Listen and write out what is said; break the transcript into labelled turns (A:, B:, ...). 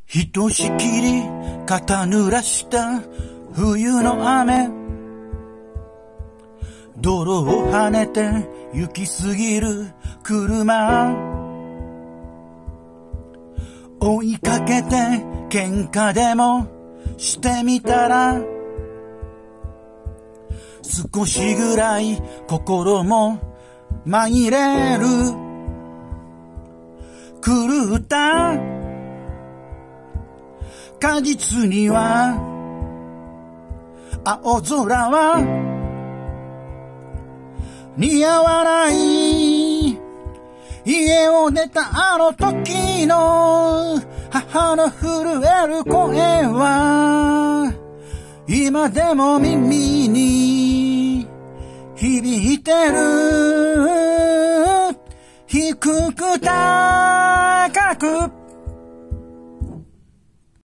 A: ひとしきり肩濡らした冬の雨、泥を跳ねて行き過ぎる車、追いかけて喧嘩でもしてみたら、少しぐらい心も紛れる。狂った果実には青空は似合わない。家を出たあの時の母の震える声は今でも耳に響いてる。低く高く